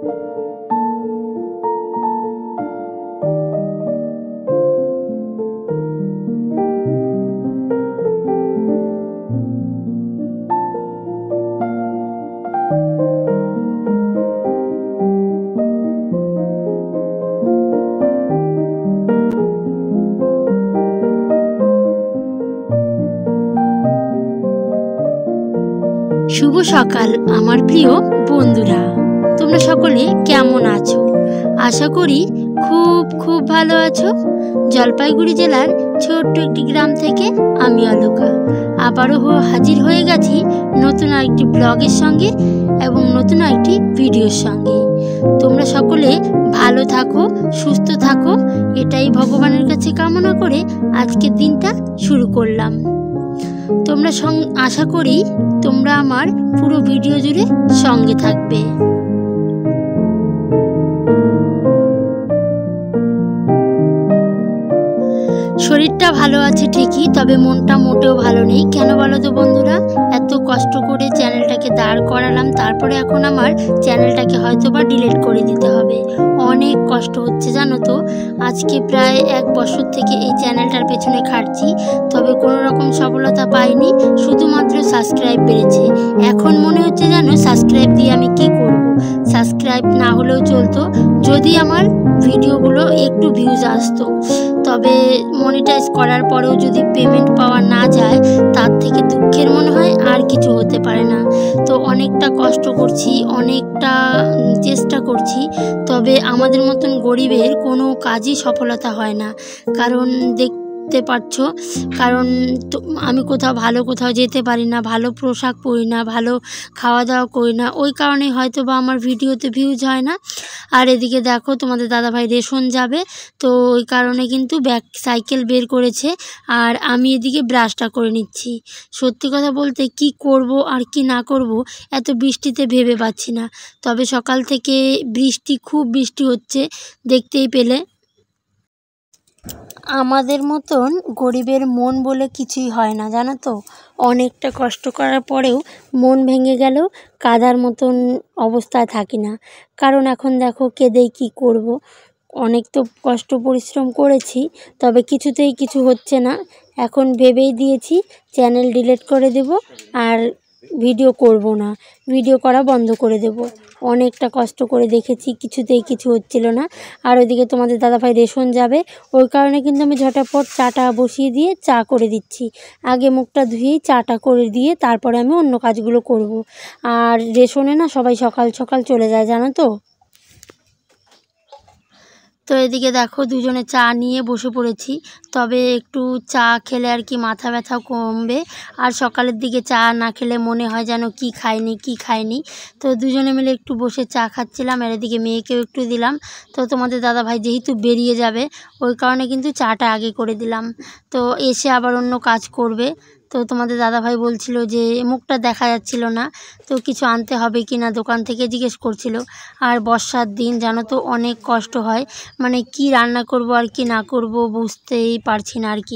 শুভ সকাল আমার প্রিয় বন্ধুরা, তোমরা সকলে কেমন আছো? আশা করি খুব খুব ভালো আছো। জলপাইগুড়ি জেলার ছোট্ট একটি গ্রাম থেকে আমি অলকা আবারও হাজির হয়ে গেছি নতুন আরেকটি ব্লগের সঙ্গে এবং নতুন আরেকটি ভিডিওর সঙ্গে। তোমরা সকলে ভালো থাকো, সুস্থ থাকো, এটাই ভগবানের কাছে কামনা করে আজকের দিনটা শুরু করলাম। তোমরা আশা করি তোমরা আমার পুরো ভিডিও জুড়ে সঙ্গে থাকবে। শরীরটা ভালো আছে ঠিকই, তবে মনটা মোটেও ভালো নেই। কেন বলো তো বন্ধুরা? এত কষ্ট করে চ্যানেলটাকে দাঁড় করালাম, তারপরে এখন আমার চ্যানেলটাকে হয়তো বা ডিলিট করে দিতে হবে। অনেক কষ্ট হচ্ছে জানো তো। আজকে প্রায় 1 বছর থেকে এই চ্যানেলটার পেছনে খাটছি, তবে কোনো রকম সফলতা পাইনি। শুধুমাত্র সাবস্ক্রাইব বেড়েছে। এখন মনে হচ্ছে জানো, সাবস্ক্রাইব দিয়ে আমি কি করব? সাবস্ক্রাইব না হলেও চলতো যদি আমার ভিডিওগুলো একটু ভিউজ আসতো। তবে মনিটাইজ করার পরেও যদি পেমেন্ট পাওয়া না যায়, তার থেকে দুঃখের মনে হয় আর কিছু হতে পারে না। তো অনেকটা কষ্ট করছি, অনেকটা চেষ্টা করছি, তবে আমাদের মতন গরিবের কোনো কাজই সফলতা হয় না। কারণ দেখতে পারছো, কারণ আমি কোথাও যেতে পারি না, ভালো পোশাক পরি না, ভালো খাওয়া দাওয়া করি না। ওই কারণে হয়তো বা আমার ভিডিওতে ভিউজ হয় না। আর এদিকে দেখো, তোমাদের দাদাভাই রেশন যাবে, তো ওই কারণে কিন্তু সাইকেল বের করেছে, আর আমি এদিকে ব্রাশটা করে নিচ্ছি। সত্যি কথা বলতে কি করব আর কি না করব এত বৃষ্টিতে ভেবে পাচ্ছি না। তবে সকাল থেকে খুব বৃষ্টি হচ্ছে, দেখতেই পেলে। আমাদের মতন গরিবের মন বলে কিছুই হয় না জানো তো। অনেকটা কষ্ট করার পরেও মন ভেঙে গেলেও কাদার মতন অবস্থায় থাকি না। কারণ এখন দেখো, কেঁদেই কি করব। অনেক তো কষ্ট পরিশ্রম করেছি, তবে কিছুতেই কিছু হচ্ছে না। এখন ভেবেই দিয়েছি চ্যানেল ডিলিট করে দেব, আর ভিডিও করব না, ভিডিও করা বন্ধ করে দেব। অনেকটা কষ্ট করে দেখেছি, কিছুতেই কিছু হচ্ছিল না। আর ওইদিকে তোমাদের দাদাভাই রেশন যাবে, ওই কারণে কিন্তু আমি ঝটাপট চাটা বসিয়ে দিয়ে চা করে দিচ্ছি। আগে মুখটা ধুয়েই চাটা করে দিয়ে তারপরে আমি অন্য কাজগুলো করব। আর রেশনে না সবাই সকাল সকাল চলে যায় জানো তো। তো এদিকে দেখো, দুজনে চা নিয়ে বসে পড়েছি। তবে একটু চা খেলে আর কি মাথা ব্যথাও কমবে। আর সকালের দিকে চা না খেলে মনে হয় যেন কি খাইনি। তো দুজনে মিলে একটু বসে চা খাচ্ছিলাম, আর এদিকে মেয়েকেও একটু দিলাম। তো তোমাদের দাদাভাই যেহেতু বেরিয়ে যাবে, ওই কারণে কিন্তু চাটা আগে করে দিলাম। তো এসে আবার অন্য কাজ করবে। তো তোমাদের দাদাভাই বলছিল যে মুখটা দেখা যাচ্ছিল না, তো কিছু আনতে হবে কি না দোকান থেকে জিজ্ঞেস করছিল। আর বর্ষার দিন জানো তো, অনেক কষ্ট হয়, মানে কি রান্না করব আর কি না করব বুঝতেই পারছি না আর কি।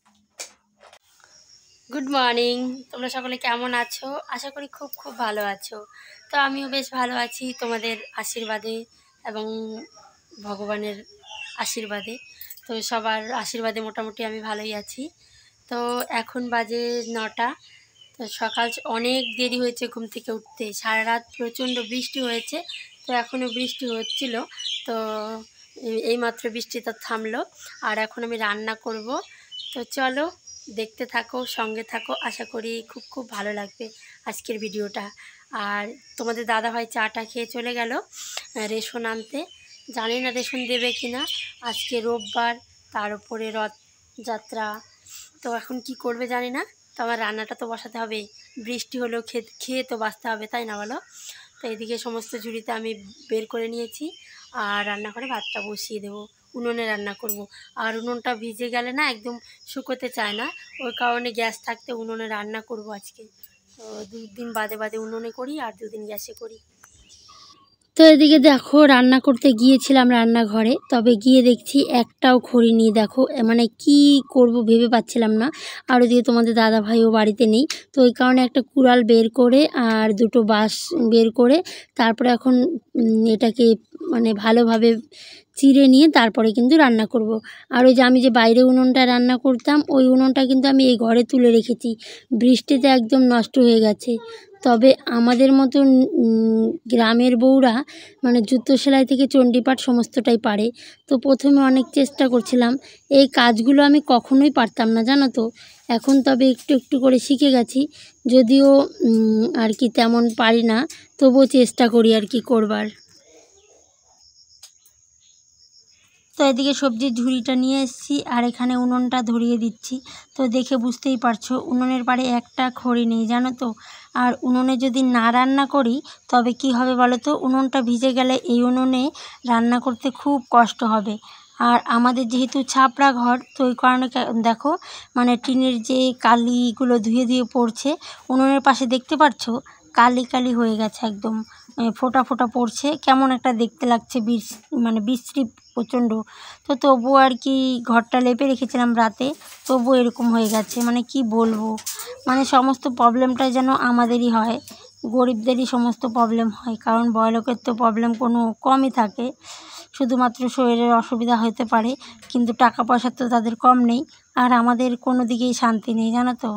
গুড মর্নিং, তোমরা সকলে কেমন আছো? আশা করি খুব খুব ভালো আছো। তো আমিও বেশ ভালো আছি তোমাদের আশীর্বাদে এবং ভগবানের আশীর্বাদে। তো সবার আশীর্বাদে মোটামুটি আমি ভালোই আছি। তো এখন বাজে 9টা। তো সকাল অনেক দেরি হয়েছে ঘুম থেকে উঠতে, সারা রাত প্রচণ্ড বৃষ্টি হয়েছে। তো এখনও বৃষ্টি হচ্ছিল, তো এইমাত্র বৃষ্টিটা থামলো। আর এখন আমি রান্না করব। তো চলো দেখতে থাকো, সঙ্গে থাকো, আশা করি খুব খুব ভালো লাগবে আজকের ভিডিওটা। আর তোমাদের দাদাভাই চাটা খেয়ে চলে গেল রেশন আনতে। জানি না রেশন দেবে কি না, আজকে রোববার, তার উপরে রথযাত্রা। তো এখন কি করবে জানি না। তো আমার রান্নাটা তো বসাতে হবে, বৃষ্টি হলেও খেয়ে তো বাঁচতে হবে, তাই না বলো? তো এদিকে সমস্ত ঝুড়িতে আমি বের করে নিয়েছি, আর রান্নাঘরে ভাতটা বসিয়ে দেবো। উনুনে রান্না করব। আর উনুনটা ভিজে গেলে না একদম শুকোতে চায় না, ওই কারণে গ্যাস থাকতে উনুনে রান্না করব আজকে। তো 2 দিন বাদে বাদে উনুনে করি, আর 2 দিন গ্যাসে করি। তো তো এদিকে দেখো রান্না করতে গিয়েছিলাম রান্নাঘরে, তবে গিয়ে দেখছি একটাও খড়ি নেই। দেখো মানে কি করব ভেবে পাচ্ছিলাম না। আর ওদিকে তোমাদের দাদা ভাইও বাড়িতে নেই, তো ওই কারণে একটা কুড়াল বের করে আর দুটো বাঁশ বের করে তারপরে এখন এটাকে মানে ভালোভাবে চিড়ে নিয়ে তারপরে কিন্তু রান্না করব। আর ওই যে আমি যে বাইরে উনুনটা রান্না করতাম ওই উনুনটা কিন্তু আমি এই ঘরে তুলে রেখেছি, বৃষ্টিতে একদম নষ্ট হয়ে গেছে। তবে আমাদের মতন গ্রামের বউরা মানে জুতো সেলাই থেকে চণ্ডীপাঠ সমস্তটাই পারে। তো প্রথমে অনেক চেষ্টা করছিলাম, এই কাজগুলো আমি কখনোই পারতাম না জানো তো। এখন তবে একটু একটু করে শিখে গেছি, যদিও আর কি তেমন পারি না, তবুও চেষ্টা করি আর কি করবার। তো এদিকে সবজির ঝুড়িটা নিয়ে এসেছি আর এখানে উনুনটা ধরিয়ে দিচ্ছি। তো দেখে বুঝতেই পারছো উনুনের পাড়ে একটা খড়ি নেই জানো তো। আর উনুনে যদি না রান্না করি তবে কি হবে বলো তো, উনুনটা ভিজে গেলে এই উনুনে রান্না করতে খুব কষ্ট হবে। আর আমাদের যেহেতু ছাপড়া ঘর, তো ওই কারণে দেখো মানে টিনের যে কালিগুলো ধুয়ে ধুয়ে পড়ছে উনুনের পাশে, দেখতে পাচ্ছ কালি কালি হয়ে গেছে একদম, ফোঁটা ফোঁটা পড়ছে, কেমন একটা দেখতে লাগছে, মানে বিশ্রী প্রচণ্ড। তো তবুও আর কি ঘরটা লেপে রেখেছিলাম রাতে, তবুও এরকম হয়ে গেছে, মানে কি বলবো, মানে সমস্ত প্রবলেমটাই যেন আমাদেরই হয়, গরিবদেরই সমস্ত প্রবলেম হয়। কারণ বড়লোকের তো প্রবলেম কোনো কমই থাকে, শুধুমাত্র শরীরের অসুবিধা হতে পারে, কিন্তু টাকা পয়সা তো তাদের কম নেই। আর আমাদের কোনো দিকেই শান্তি নেই জানো তো।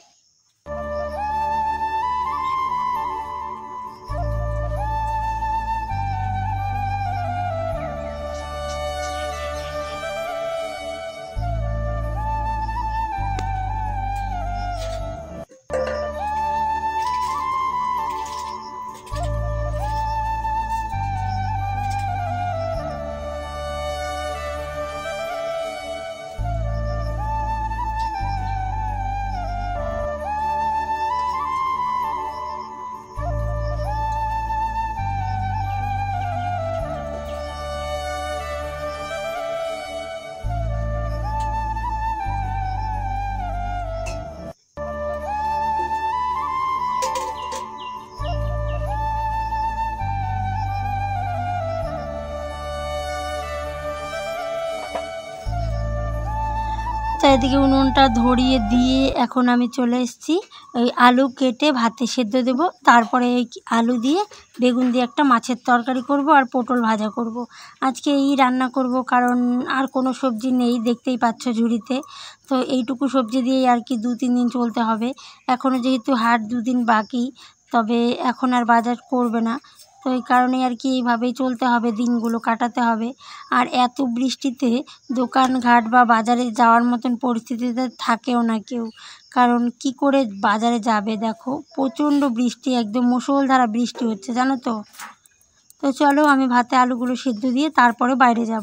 তো এদিকে উনুনটা ধরিয়ে দিয়ে এখন আমি চলে এসেছি ওই আলু কেটে ভাতে সেদ্ধ দেব, তারপরে এই আলু দিয়ে বেগুন দিয়ে একটা মাছের তরকারি করব আর পটল ভাজা করব। আজকে এই রান্না করব, কারণ আর কোনো সবজি নেই, দেখতেই পাচ্ছ ঝুড়িতে। তো এইটুকু সবজি দিয়েই আর কি 2-3 দিন চলতে হবে। এখনও যেহেতু হাট 2 দিন বাকি, তবে এখন আর বাজার করবে না, তো এই কারণেই আর কি এইভাবেই চলতে হবে, দিনগুলো কাটাতে হবে। আর এত বৃষ্টিতে দোকানঘাট বা বাজারে যাওয়ার মতন পরিস্থিতিতে থাকেও না কেউ, কারণ কি করে বাজারে যাবে, দেখো প্রচণ্ড বৃষ্টি, একদম মুষলধারা বৃষ্টি হচ্ছে জানো তো। তো চলো আমি ভাতে আলুগুলো সিদ্ধ দিয়ে তারপরে বাইরে যাব।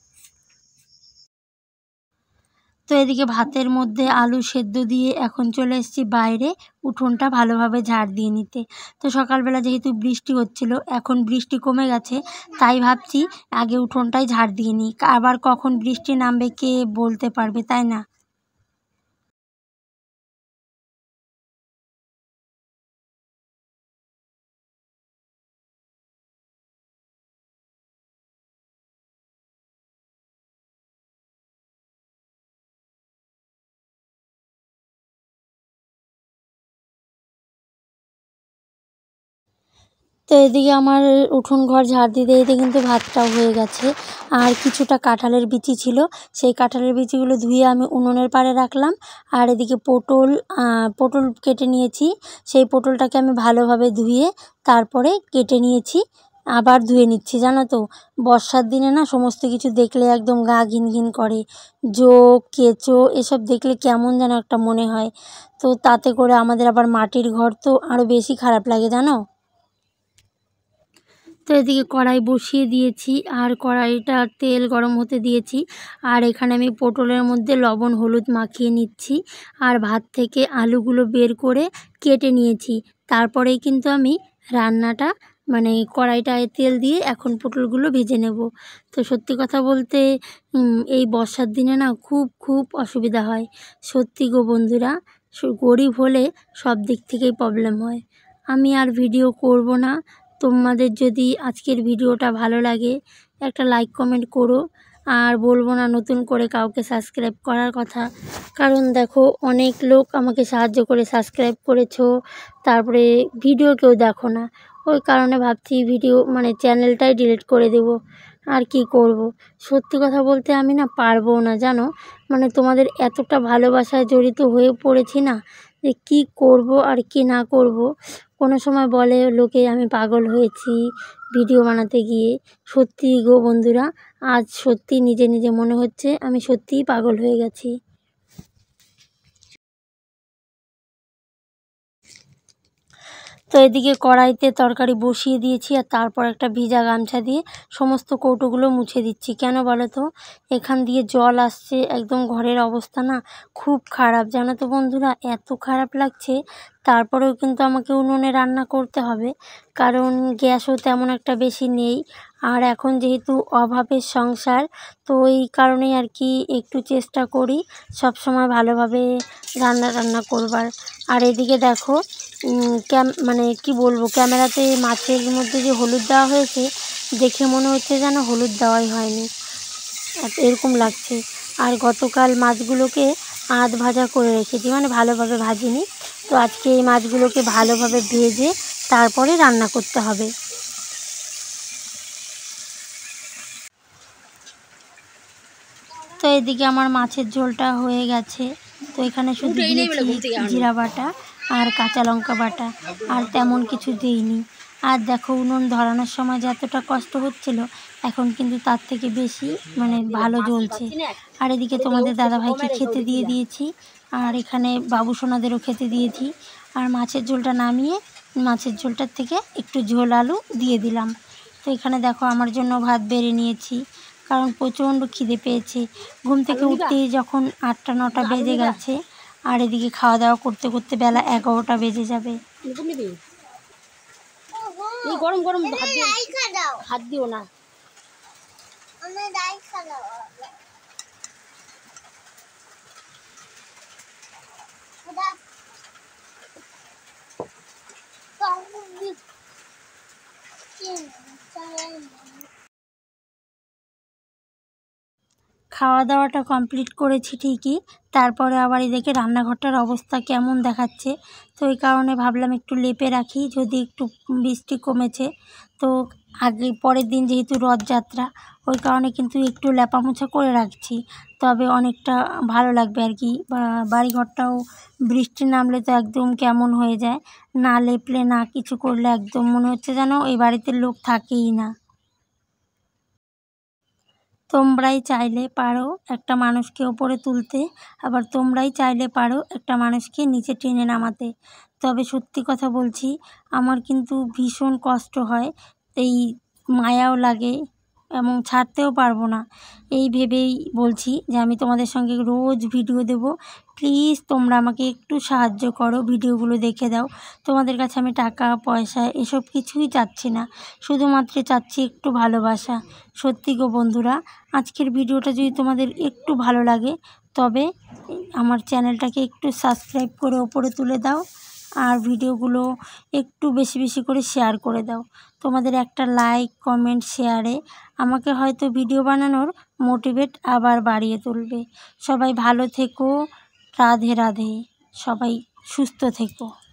তো এদিকে ভাতের মধ্যে আলু সেদ্ধ দিয়ে এখন চলে এসেছি বাইরে উঠোনটা ভালোভাবে ঝাড় দিয়ে নিতে। তো সকালবেলা যেহেতু বৃষ্টি হচ্ছিল, এখন বৃষ্টি কমে গেছে, তাই ভাবছি আগে উঠোনটাই ঝাড় দিয়ে নিই, আবার কখন বৃষ্টি নামবে কে বলতে পারবে, তাই না। তো এদিকে আমার উঠোন ঘর ঝাড় দিতে দিতে কিন্তু ভাতটাও হয়ে গেছে। আর কিছুটা কাঁঠালের বিচি ছিল, সেই কাঁঠালের বিচিগুলো ধুয়ে আমি উনুনের পাড়ে রাখলাম। আর এদিকে পটল কেটে নিয়েছি, সেই পটলটাকে আমি ভালোভাবে ধুয়ে তারপরে কেটে নিয়েছি, আবার ধুয়ে নিচ্ছি জানো তো। বর্ষার দিনে না সমস্ত কিছু দেখলে একদম গা ঘিন ঘিন করে, জোঁক কেঁচো এসব দেখলে কেমন যেন একটা মনে হয়। তো তাতে করে আমাদের আবার মাটির ঘর, তো আরও বেশি খারাপ লাগে জানো। তো এদিকে কড়াই বসিয়ে দিয়েছি আর কড়াইটা তেল গরম হতে দিয়েছি। আর এখানে আমি পটলের মধ্যে লবণ হলুদ মাখিয়ে নিচ্ছি আর ভাত থেকে আলুগুলো বের করে কেটে নিয়েছি। তারপরেই কিন্তু আমি রান্নাটা মানে কড়াইটায় তেল দিয়ে এখন পটলগুলো ভেজে নেব। তো সত্যি কথা বলতে এই বর্ষার দিনে না খুব খুব অসুবিধা হয়, সত্যি গো বন্ধুরা। গরিব হলে সব দিক থেকেই প্রবলেম হয়। আমি আর ভিডিও করব না, তোমাদের যদি আজকের ভিডিওটা ভালো লাগে একটা লাইক কমেন্ট করো। আর বলবো না নতুন করে কাউকে সাবস্ক্রাইব করার কথা, কারণ দেখো অনেক লোক আমাকে সাহায্য করে সাবস্ক্রাইব করেছো, তারপরে ভিডিও কেউ দেখো না, ওই কারণে ভাবছি ভিডিও মানে চ্যানেলটাই ডিলিট করে দেব। আর কি করব, সত্যি কথা বলতে আমি না পারবো না জানো, মানে তোমাদের এতটা ভালোবাসায় জড়িত হয়ে পড়েছি না যে কি করব আর কি না করব। কোনো সময় বলে লোকে আমি পাগল হয়েছি ভিডিও বানাতে গিয়ে। সত্যি গো বন্ধুরা, আজ সত্যি নিজে নিজে মনে হচ্ছে আমি সত্যিই পাগল হয়ে গেছি। তো এদিকে কড়াইতে তরকারি বসিয়ে দিয়েছি, আর তারপর একটা ভিজা গামছা দিয়ে সমস্ত কৌটোগুলো মুছে দিচ্ছি। কেন বলো তো, এখান দিয়ে জল আসছে, একদম ঘরের অবস্থা না খুব খারাপ জানো তো বন্ধুরা, এত খারাপ লাগছে। তারপরেও কিন্তু আমাকে উনুনে রান্না করতে হবে, কারণ গ্যাসও তেমন একটা বেশি নেই। আর এখন যেহেতু অভাবের সংসার, তো এই কারণেই আর কি একটু চেষ্টা করি সব সময় ভালোভাবে রান্না করবার। আর এদিকে দেখো মানে কি বলবো, ক্যামেরাতে মাছের মধ্যে যে হলুদ দেওয়া হয়েছে দেখে মনে হচ্ছে যেন হলুদ দেওয়াই হয়নি, এরকম লাগছে। আর গতকাল মাছগুলোকে আধ ভাজা করে রেখেছি, মানে ভালোভাবে ভাজিনি। তো আজকে এই মাছগুলোকে ভালোভাবে ভেজে তারপরে রান্না করতে হবে। তো এদিকে আমার মাছের ঝোলটা হয়ে গেছে। তো এখানে শুধু দিয়েছি জিরা বাটা আর কাঁচা লঙ্কা বাটা, আর তেমন কিছু দিইনি। আর দেখো উনুন ধরানোর সময় যতটা কষ্ট হচ্ছিল, এখন কিন্তু তার থেকে বেশি মানে ভালো জ্বলছে। আর এদিকে তোমাদের দাদাভাইকে খেতে দিয়ে দিয়েছি, আর এখানে বাবু সোনাদেরও খেতে দিয়েছি। আর মাছের ঝোলটা নামিয়ে মাছের ঝোলটার থেকে একটু ঝোল আলু দিয়ে দিলাম। তো এখানে দেখো আমার জন্য ভাত বেড়ে নিয়েছি, কারণ প্রচণ্ড খিদে পেয়েছে। ঘুম থেকে উঠতেই যখন 8টা-9টা বেজে গেছে, আর এদিকে খাওয়া দাওয়া করতে করতে বেলা 11টা বেজে যাবে। গরম গরম হাত দিও না। খাওয়া দাওয়াটা কমপ্লিট করেছি ঠিকই, তারপরে আবার এদিকে রান্নাঘরটার অবস্থা কেমন দেখাচ্ছে। তো এই কারণে ভাবলাম একটু লেপে রাখি, যদি একটু বৃষ্টি কমেছে। তো আগে পরের দিন যেহেতু রথযাত্রা, ওই কারণে কিন্তু একটু লেপামোছা করে রাখছি, তবে অনেকটা ভালো লাগবে আর কি। বাড়িঘরটাও বৃষ্টি নামলে তো একদম কেমন হয়ে যায়, না লেপলে না কিছু করলে একদম মনে হচ্ছে যেন এই বাড়িতে লোক থাকেই না। তোমরাই চাইলে পারো একটা মানুষকে ওপরে তুলতে, আবার তোমরাই চাইলে পারো একটা মানুষকে নিচে টেনে নামাতে। তবে সত্যি কথা বলছি, আমার কিন্তু ভীষণ কষ্ট হয়, এই মায়াও লাগে এবং ছাড়তেও পারবো না। এই ভেবেই বলছি যে আমি তোমাদের সঙ্গে রোজ ভিডিও দেব। প্লিজ তোমরা আমাকে একটু সাহায্য করো, ভিডিওগুলো দেখে দাও। তোমাদের কাছে আমি টাকা পয়সা এসব কিছুই চাচ্ছি না, শুধুমাত্র চাচ্ছি একটু ভালোবাসা। সত্যি গো বন্ধুরা, আজকের ভিডিওটা যদি তোমাদের একটু ভালো লাগে, তবে আমার চ্যানেলটাকে একটু সাবস্ক্রাইব করে ওপরে তুলে দাও, আর ভিডিওগুলো একটু বেশি বেশি করে শেয়ার করে দাও। তোমাদের একটা লাইক কমেন্ট শেয়ারে আমাকে হয়তো ভিডিও বানানোর মোটিভেট আবার বাড়িয়ে তুলবে। সবাই ভালো থেকো, রাধে রাধে, সবাই সুস্থ থেকো।